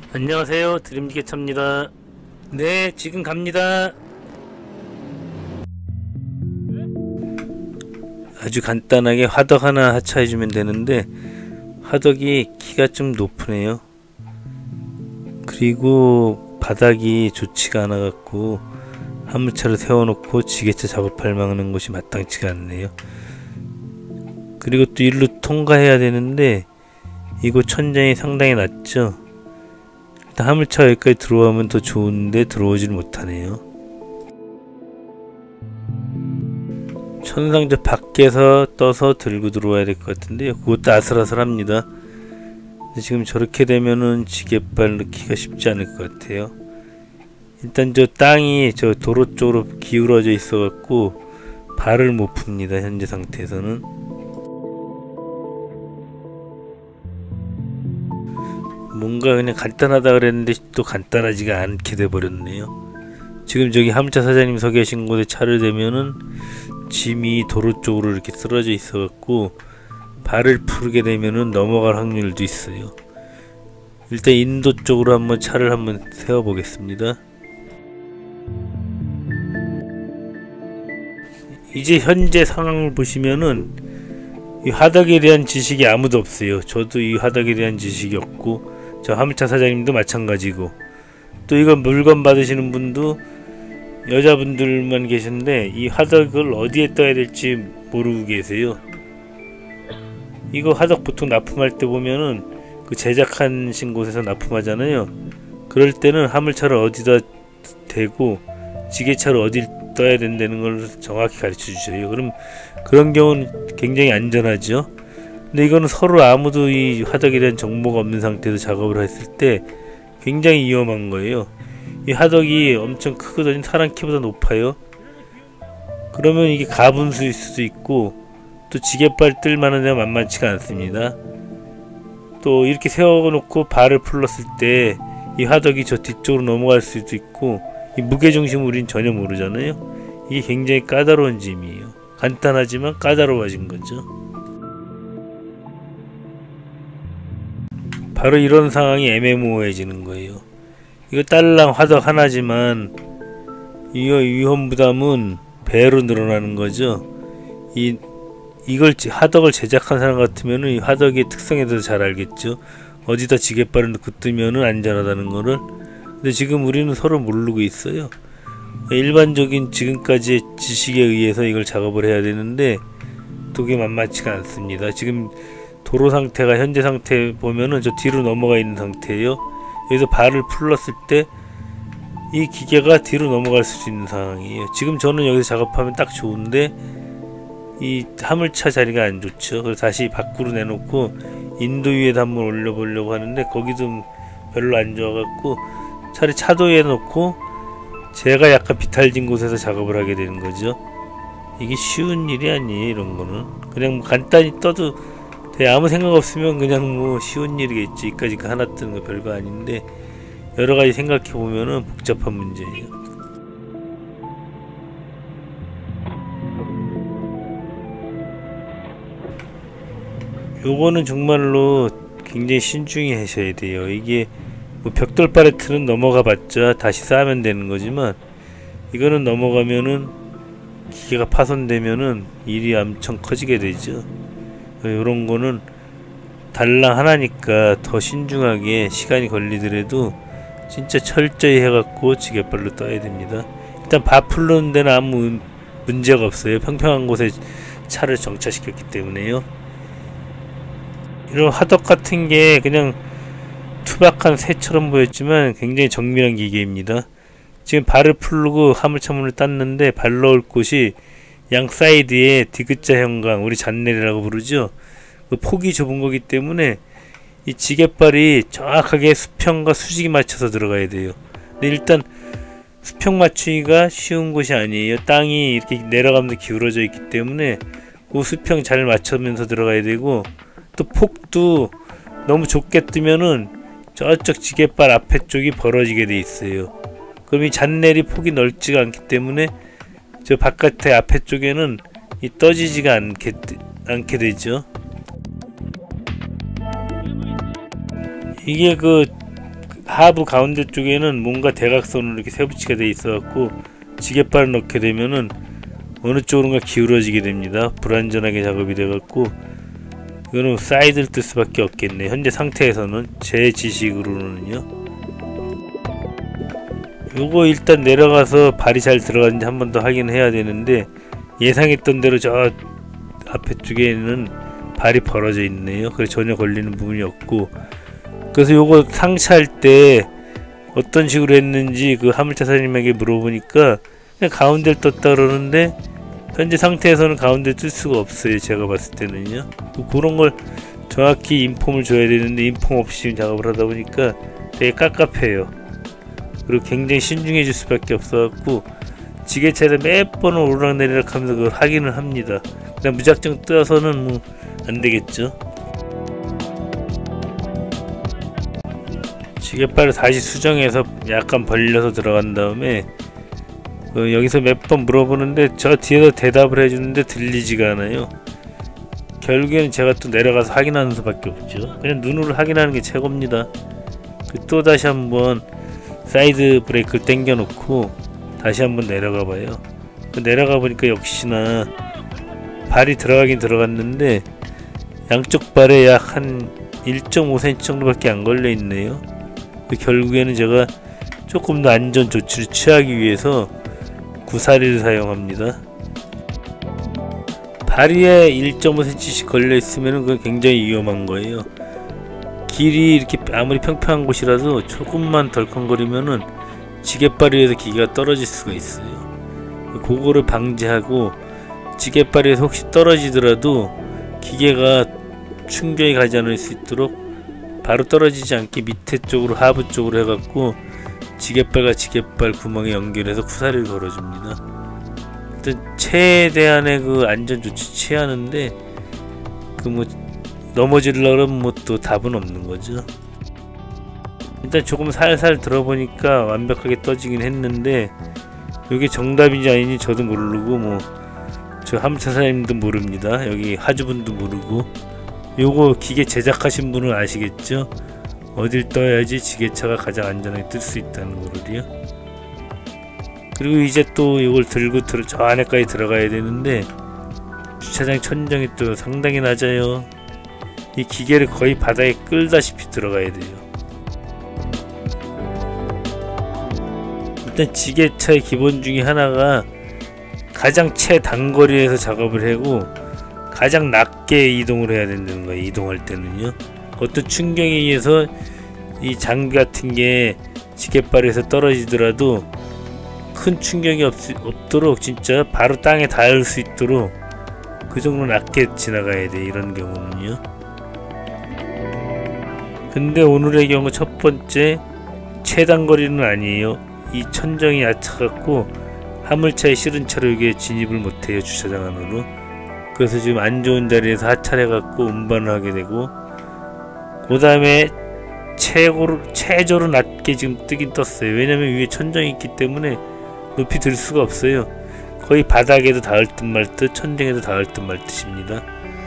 안녕하세요, 드림기계차입니다. 네, 지금 갑니다. 아주 간단하게 화덕 하나 하차해주면 되는데, 화덕이 키가 좀 높으네요. 그리고 바닥이 좋지가 않아 갖고 화물차를 세워놓고 지게차 작업할 만한 곳이 마땅치가 않네요. 그리고 또 일로 통과해야 되는데 이곳 천장이 상당히 낮죠. 일단 화물차가 여기까지 들어오면 더 좋은데 들어오질 못하네요. 천상저 밖에서 떠서 들고 들어와야 될 것 같은데요. 그것도 아슬아슬합니다. 지금 저렇게 되면은 지게발 넣기가 쉽지 않을 것 같아요. 일단 저 땅이 저 도로 쪽으로 기울어져 있어 갖고 발을 못 풉니다. 현재 상태에서는. 뭔가 그냥 간단하다 그랬는데 또 간단하지가 않게 돼 버렸네요. 지금 저기 화물차 사장님 서 계신 곳에 차를 대면은 짐이 도로 쪽으로 이렇게 쓰러져 있어 갖고 발을 풀게 되면은 넘어갈 확률도 있어요. 일단 인도 쪽으로 한번 차를 한번 세워 보겠습니다. 이제 현재 상황을 보시면은 이 화덕에 대한 지식이 아무도 없어요. 저도 이 화덕에 대한 지식이 없고 저 화물차 사장님도 마찬가지고, 또 이거 물건 받으시는 분도 여자분들만 계신데 이 화덕을 어디에 떠야 될지 모르고 계세요. 이거 화덕 보통 납품할 때 보면은 그 제작하신 곳에서 납품하잖아요. 그럴 때는 화물차를 어디다 대고 지게차를 어디 떠야 된다는 걸 정확히 가르쳐 주셔요. 그럼 그런 경우는 굉장히 안전하죠. 근데 이거는 서로 아무도 이 화덕에 대한 정보가 없는 상태에서 작업을 했을 때 굉장히 위험한 거예요. 이 화덕이 엄청 크거든요. 사람 키보다 높아요. 그러면 이게 가분수일 수도 있고 또 지게발 뜰 만한 데가 만만치가 않습니다. 또 이렇게 세워놓고 발을 풀렀을 때 이 화덕이 저 뒤쪽으로 넘어갈 수도 있고, 이 무게중심을 우린 전혀 모르잖아요. 이게 굉장히 까다로운 짐이에요. 간단하지만 까다로워진 거죠. 바로 이런 상황이 애매모호해지는 거예요. 이거 딸랑 화덕 하나지만 이거 위험 부담은 배로 늘어나는 거죠. 이걸 화덕을 제작한 사람 같으면은 이 화덕의 특성에 대해서 잘 알겠죠. 어디다 지게발을 넣고 뜨면은 안전하다는 거를. 근데 지금 우리는 서로 모르고 있어요. 일반적인 지금까지의 지식에 의해서 이걸 작업을 해야 되는데 그게 만만치가 않습니다. 지금 도로 상태가 현재 상태 보면은 저 뒤로 넘어가 있는 상태예요. 여기서 발을 풀렀을 때 이 기계가 뒤로 넘어갈 수 있는 상황이에요. 지금 저는 여기서 작업하면 딱 좋은데 이 화물차 자리가 안 좋죠. 그래서 다시 밖으로 내놓고 인도 위에다 한번 올려보려고 하는데 거기도 별로 안 좋아갖고 차라리 차도에 놓고 제가 약간 비탈진 곳에서 작업을 하게 되는 거죠. 이게 쉬운 일이 아니에요. 이런 거는 그냥 뭐 간단히 떠도 아무 생각 없으면 그냥 뭐 쉬운 일이겠지. 이까지 하나 뜨는 거 별거 아닌데 여러가지 생각해 보면은 복잡한 문제예요. 요거는 정말로 굉장히 신중히 하셔야 돼요. 이게 뭐 벽돌 팔레트는 넘어가 봤자 다시 쌓으면 되는 거지만 이거는 넘어가면은 기계가 파손되면은 일이 엄청 커지게 되죠. 요런 거는 달랑 하나니까 더 신중하게 시간이 걸리더라도 진짜 철저히 해갖고 지게발로 떠야 됩니다. 일단 바 풀는 데는 아무 문제가 없어요. 평평한 곳에 차를 정차시켰기 때문에요. 이런 화덕 같은 게 그냥 투박한 새처럼 보였지만 굉장히 정밀한 기계입니다. 지금 발을 풀고 화물차 문을 땄는데 발 넣을 곳이 양 사이드에 디귿자 형광, 우리 잔내리라고 부르죠. 그 폭이 좁은 거기 때문에 이 지게발이 정확하게 수평과 수직이 맞춰서 들어가야 돼요. 근데 일단 수평 맞추기가 쉬운 곳이 아니에요. 땅이 이렇게 내려가면서 기울어져 있기 때문에 그 수평 잘 맞추면서 들어가야 되고, 또 폭도 너무 좁게 뜨면은 저쪽 지게발 앞에 쪽이 벌어지게 돼 있어요. 그럼 이 잔내리 폭이 넓지가 않기 때문에 저 바깥에 앞에 쪽에는 이 떠지지가 않게 되죠. 이게 그 하부 가운데 쪽에는 뭔가 대각선으로 이렇게 세부치가 돼 있어 갖고 지게발을 넣게 되면은 어느 쪽으로가 기울어지게 됩니다. 불안전하게 작업이 돼 갖고 이거는 사이드를 뜰 수밖에 없겠네. 현재 상태에서는 제 지식으로는요. 요거 일단 내려가서 발이 잘 들어가는지 한 번 더 확인해야 되는데, 예상했던 대로 저 앞에 쪽에는 발이 벌어져 있네요. 그래서 전혀 걸리는 부분이 없고, 그래서 요거 상차할 때 어떤 식으로 했는지 그 화물차 사장님에게 물어보니까 그냥 가운데를 떴다 그러는데, 현재 상태에서는 가운데 뜰 수가 없어요. 제가 봤을 때는요. 그런 걸 정확히 인폼을 줘야 되는데 인폼 없이 작업을 하다 보니까 되게 깝깝해요. 그리고 굉장히 신중해 줄 수밖에 없어갖고 지게차를 몇 번을 오르락내리락 하면서 그걸 확인을 합니다. 그냥 무작정 떠서는 뭐 안되겠죠. 지게발을 다시 수정해서 약간 벌려서 들어간 다음에 여기서 몇 번 물어보는데 저 뒤에서 대답을 해주는데 들리지가 않아요. 결국에는 제가 또 내려가서 확인하는 수밖에 없죠. 그냥 눈으로 확인하는 게 최고입니다. 또 다시 한번 사이드 브레이크를 당겨 놓고 다시 한번 내려가 봐요. 내려가 보니까 역시나 발이 들어가긴 들어갔는데 양쪽 발에 약 한 1.5cm 정도밖에 안 걸려 있네요. 결국에는 제가 조금 더 안전 조치를 취하기 위해서 구사리를 사용합니다. 다리에 1.5cm씩 걸려 있으면 그건 굉장히 위험한 거예요. 길이 이렇게 아무리 평평한 곳이라도 조금만 덜컹거리면은 지게발이에서 기계가 떨어질 수가 있어요. 그거를 방지하고 지게발이에서 혹시 떨어지더라도 기계가 충격이 가지 않을 수 있도록 바로 떨어지지 않게 밑에 쪽으로 하부 쪽으로 해갖고 지게발과 지게발 구멍에 연결해서 쿠사리를 걸어줍니다. 일단 최대한의 그 안전조치 취하는데 뭐 넘어지려고 그러면 뭐 또 답은 없는 거죠. 일단 조금 살살 들어보니까 완벽하게 떠지긴 했는데 이게 정답인지 아닌지 저도 모르고 뭐 저 화물차 사장님도 모릅니다. 여기 하주분도 모르고. 요거 기계 제작하신 분은 아시겠죠? 어딜 떠야지 지게차가 가장 안전하게 뜰 수 있다는 거를요. 그리고 이제 또 이걸 들고 저 안에까지 들어가야 되는데 주차장 천정이 또 상당히 낮아요. 이 기계를 거의 바닥에 끌다시피 들어가야 돼요. 일단 지게차의 기본 중에 하나가 가장 최단거리에서 작업을 하고 가장 낮게 이동을 해야 된다는 거예요. 이동할 때는요. 어떤 충격에 의해서 이 장비 같은 게 지게발에서 떨어지더라도 큰 충격이 없도록 진짜 바로 땅에 닿을 수 있도록 그 정도 낮게 지나가야 돼. 이런 경우는요. 근데 오늘의 경우 첫 번째 최단거리는 아니에요. 이 천정이 얕아갖고 화물차에 실은 차로 이게 진입을 못해요. 주차장 안으로. 그래서 지금 안 좋은 자리에서 하차해갖고 운반을 하게 되고, 그 다음에 최저로 낮게 지금 뜨긴 떴어요. 왜냐면 위에 천정이 있기 때문에 높이 들 수가 없어요. 거의 바닥에도 닿을 듯 말 듯, 천정에도 닿을 듯 말 듯입니다.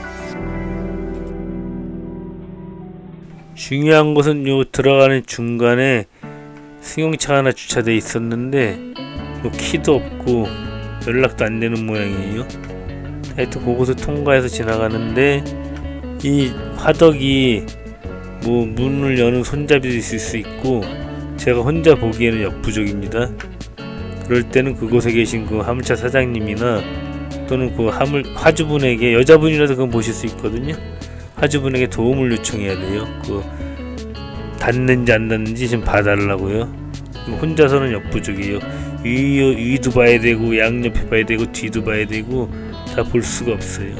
중요한 것은 요 들어가는 중간에 승용차가 하나 주차되어 있었는데 뭐 키도 없고 연락도 안 되는 모양이에요. 하여튼 그곳을 통과해서 지나가는데 이 화덕이 뭐 문을 여는 손잡이도 있을 수 있고 제가 혼자 보기에는 역부족입니다. 그럴 때는 그곳에 계신 그 화물차 사장님이나 또는 그 화주분에게, 여자분이라도 그건 보실 수 있거든요. 화주분에게 도움을 요청해야 돼요. 그 닿는지 안 닿는지 좀 봐달라고요. 혼자서는 역부족이에요. 위도 봐야 되고 양옆에 봐야 되고 뒤도 봐야 되고 다 볼 수가 없어요.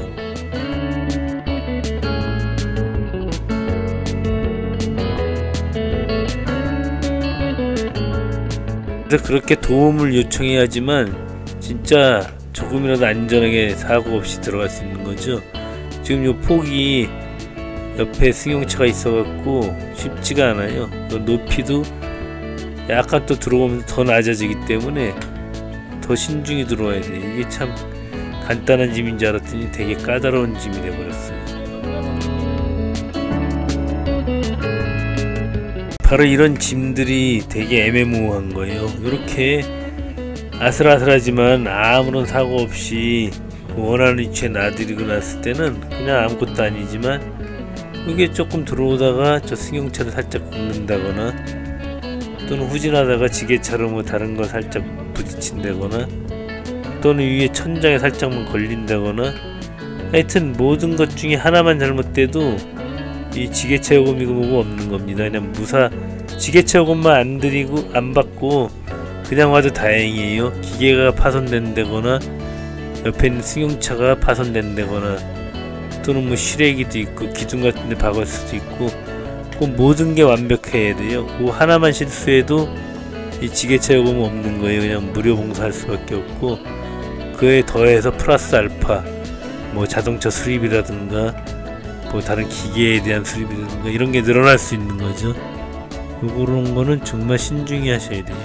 그래서 그렇게 도움을 요청해야지만 진짜 조금이라도 안전하게 사고 없이 들어갈 수 있는 거죠. 지금 요 폭이 옆에 승용차가 있어갖고 쉽지가 않아요. 높이도 약간 또 들어오면서 더 낮아지기 때문에 더 신중히 들어와야 돼. 이게 참 간단한 짐인 줄 알았더니 되게 까다로운 짐이 돼버렸어요. 바로 이런 짐들이 되게 애매모호한 거예요. 이렇게 아슬아슬하지만 아무런 사고 없이 원하는 위치에 놔드리고 났을 때는 그냥 아무것도 아니지만, 이게 조금 들어오다가 저 승용차를 살짝 긁는다거나 또는 후진하다가 지게차로 뭐 다른 거 살짝 부딪힌다거나 또는 위에 천장에 살짝만 걸린다거나, 하여튼 모든 것 중에 하나만 잘못돼도 이 지게차 요금이고 뭐고 없는 겁니다. 그냥 지게차 요금만 안 드리고 안 받고 그냥 와도 다행이에요. 기계가 파손된다거나 옆에 있는 승용차가 파손된다거나 또는 뭐 실외기도 있고 기둥 같은 데 박을 수도 있고, 그 모든 게 완벽해야 돼요. 그 하나만 실수해도 이 지게차 요금은 없는 거예요. 그냥 무료 봉사할 수밖에 없고, 그에 더해서 플러스 알파 뭐 자동차 수리비라든가 뭐 다른 기계에 대한 수리비라든가 이런 게 늘어날 수 있는 거죠. 요런 거는 정말 신중히 하셔야 돼요.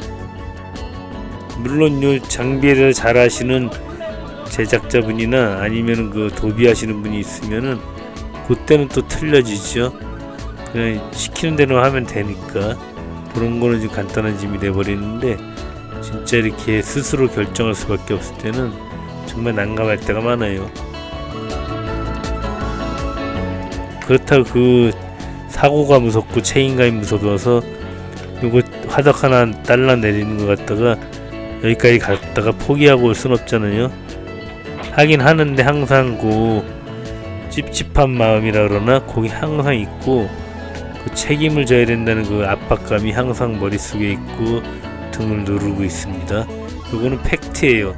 물론 요 장비에 대해서 잘 아시는 제작자분이나 아니면 그 도비하시는 분이 있으면은 그때는 또 틀려지죠. 그냥 시키는 대로 하면 되니까 그런 거는 좀 간단한 짐이 돼버리는데, 진짜 이렇게 스스로 결정할 수밖에 없을 때는 정말 난감할 때가 많아요. 그렇다고 그 사고가 무섭고 책임감이 무서워서 요거 화덕 하나 딸라 내리는 것 같다가 여기까지 갔다가 포기하고 올 순 없잖아요. 하긴 하는데 항상 그 찝찝한 마음이라 그러나 거기 항상 있고, 그 책임을 져야 된다는 그 압박감이 항상 머릿속에 있고 등을 누르고 있습니다. 요거는 팩트예요.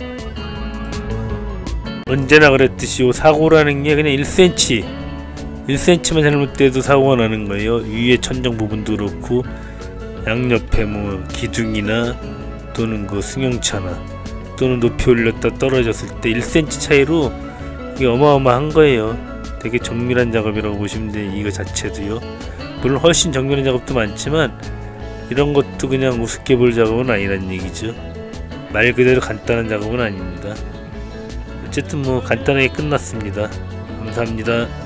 언제나 그랬듯이 요 사고라는 게 그냥 1cm만 잘못돼도 사고가 나는 거예요. 위에 천정 부분도 그렇고 양옆에 뭐 기둥이나 또는 그 승용차나 또는 높이 올렸다 떨어졌을 때 1cm 차이로 이게 어마어마한 거예요. 되게 정밀한 작업이라고 보시면 돼요. 이거 자체도요. 물론 훨씬 정밀한 작업도 많지만 이런 것도 그냥 우습게 볼 작업은 아니란 얘기죠. 말 그대로 간단한 작업은 아닙니다. 어쨌든 뭐 간단하게 끝났습니다. 감사합니다.